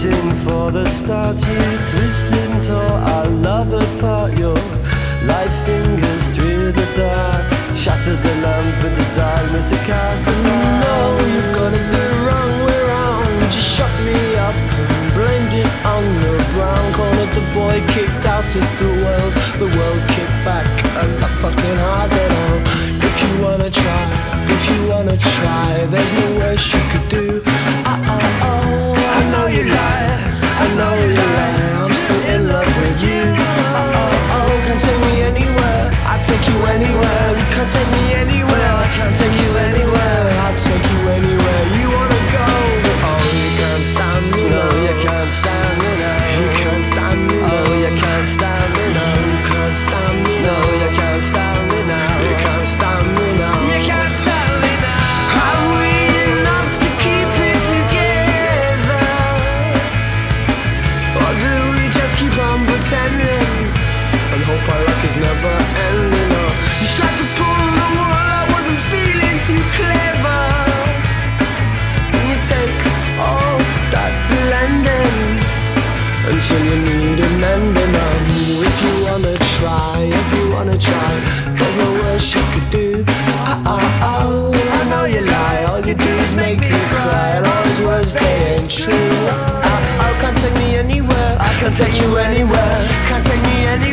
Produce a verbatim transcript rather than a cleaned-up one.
waiting for the start. You twisting tore our love apart. Your light fingers through the dark shattered the lamp into darkness. It cast us out. No, you've got it the wrong way round. Just shut me up and blamed it on the brown. Cornered the boy, kicked out of the world. The world kicked back and I fucking hard it on. If you wanna try, if you wanna try, there's no worse you could do. Oh, oh, oh, I know you lie, I know you lie. I'm still in love with you. Oh, oh, oh, can't take me anywhere. I'll take you anywhere. You can't take me anywhere. I can't take you anywhere. I'll take you anywhere you wanna go. Oh, you can't stand me, No, no. you can't stand me now. You can't stand me, no. Oh, you can't stand me No, now. you can't stand me, No, no. you can't stand me now. You can't stand me now. You can't stand me now. Are we enough to keep it together? Or do we just keep on pretending and hope our luck is never ending? Or you tried to pull the wool, I wasn't feeling too clever. And you take all that blending until you need an ending on you. If you wanna try, if you wanna try, there's no worse you could do. Oh, oh, oh, I know you lie. All you do is make me cry. And all those words, they ain't true. Oh, oh, can't take me anywhere. I can't take you anywhere. Can't take me anywhere.